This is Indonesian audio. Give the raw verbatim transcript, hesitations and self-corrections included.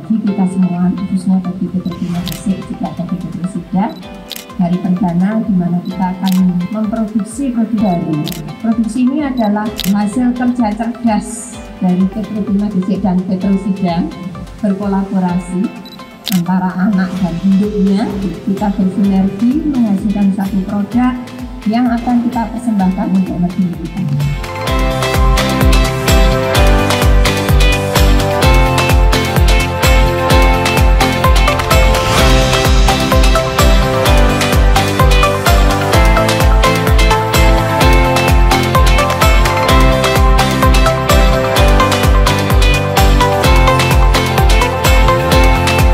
bagi kita semua, khususnya bagi P T Timah Gresik, juga bagi Petrosida, hari perdana di mana kita akan memproduksi produk baru. Produksi ini adalah hasil kerja cerdas dari P T Timah Gresik dan Petrosida berkolaborasi antara anak dan induknya. Kita bersinergi menghasilkan satu produk yang akan kita persembahkan untuk negeri kita.